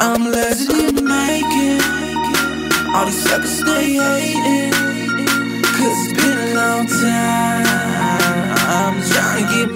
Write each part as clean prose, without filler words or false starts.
I'm legend in the making. All these suckers stay hating, cause it's been a long time. I'm trying to get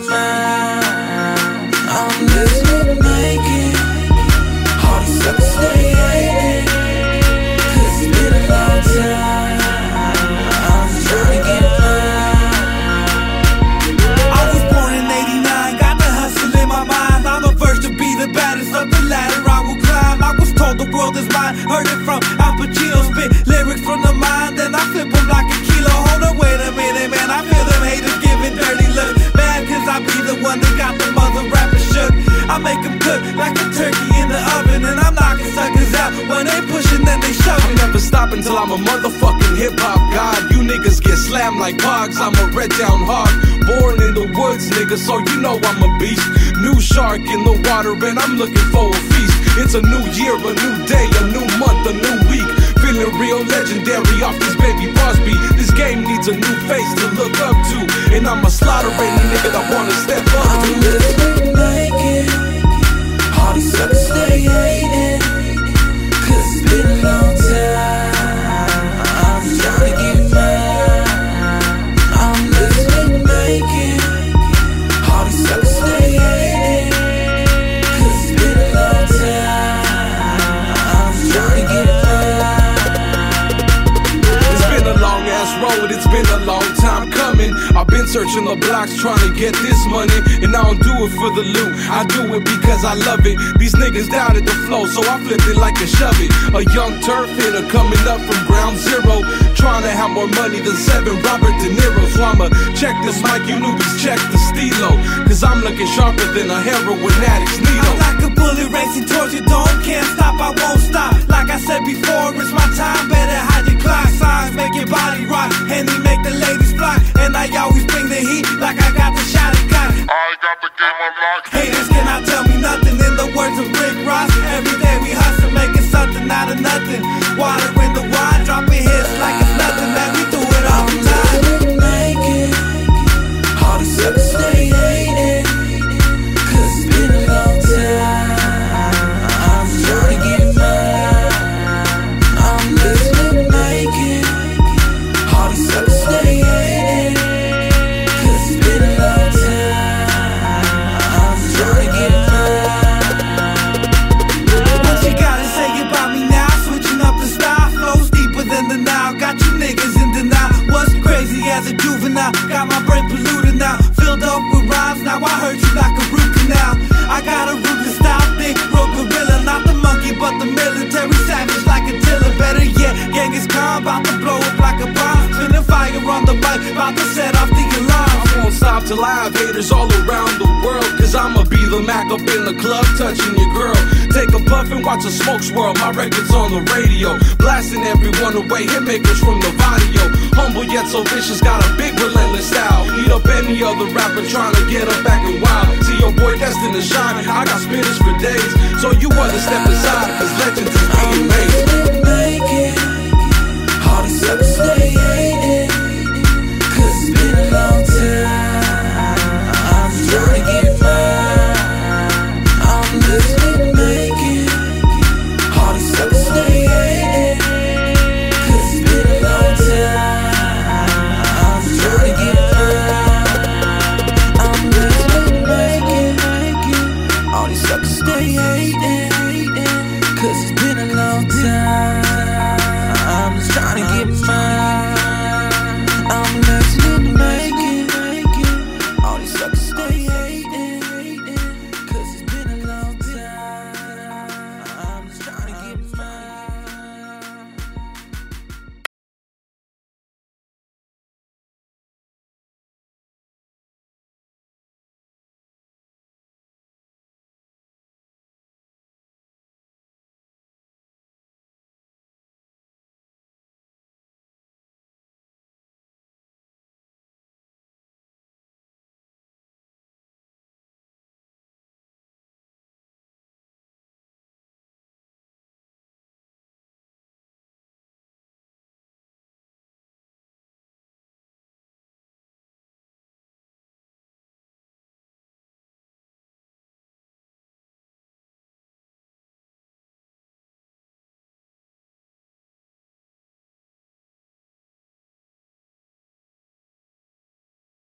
mine. I'm legend in the making. All these suckers stay hating, cause it's been a long time. I'm trying to get mine. I was born in '89, got the hustle in my mind. I'm the first to be the baddest of the ladder I will climb. I was told the world is mine, heard it from Al Pacino. Spit lyrics from the mind, then I flip them like a kilo. Hold on, wait a minute, man, I feel them haters giving dirty looks. Mad cause I be the one that got the mother rappers shook. I make them cook like a turkey in the oven, and I'm knocking suckers out. When they pushing, then they shove. I'm never stopping till I'm a motherfucking hip-hop god. You niggas get slammed like hogs, I'm a red down hog. Born in the woods, nigga, so you know I'm a beast. New shark in the water, and I'm looking for a feast. It's a new year, a new day, a new month, a new week. Feeling real legendary off this baby boss beat. This game needs a new face to look up to, and I'ma slaughter any nigga that wanna step up to. I'm living like it. All these suckers stay hating, cause it's been a long time. I'm trying to get mine. I'm living like it. All these suckers stay hating, cause it's been a long time. I'm trying to get mine. It's been a long ass road, it's been a long time coming. I've been searching the blocks trying to get this money, and I don't do it for the loot, I do it because I love it. These niggas doubted the flow, so I flipped it like a shove it. A young turf hitter coming up from ground zero, trying to have more money than 7 Robert De Niro. So I'ma check this mic, you newbies check the stilo, cause I'm looking sharper than a heroin addict's needle. I'm like a bullet racing towards you, don't can't stop, I won't stop. Like I said before, it's my time, better hide your clock. Signs make your body rock, and they make the ladies flock. And I always bring the heat, like I got the shot and got it. I got the game unlocked. Haters cannot tell me nothing. In the words of Rick Ross, every day we hustle, making something out of nothing. Water in the wine, dropping hits like it's nothing. Man, we do it all the time. I'm living like it. All these suckers stay hating, cause it's been a long time. I'm trying to get mine. I'm living like it. All these suckers stay hating, cause it's been a long time. I'm trying to get mine. What you gotta say about me now? Switching up the style, flows deeper than the Nile. Got you niggas in denial. What's crazy as a juvenile? Got my brain polluted now, filled up with rhymes. Now I hurt you like a root canal. I got a ruthless style, thick, road gorilla, not the monkey but the military savage like a tiller. Better yet, gang is calm, about to blow up like a bomb. Spinning fire on the mic, about to set off the alarm. I won't stop till I have haters all around the world, cause I'ma be the Mac up in the club touching your girl. Take a puff and watch a smoke swirl, my record's on the radio, blasting everyone away, hitmakers from the Vadio. Humble yet so vicious, got a big relentless style. Eat up any other rapper trying to get up back and wild. See your boy destined to shine, I got spitters for days, so you wanna step aside, cause legends is being made.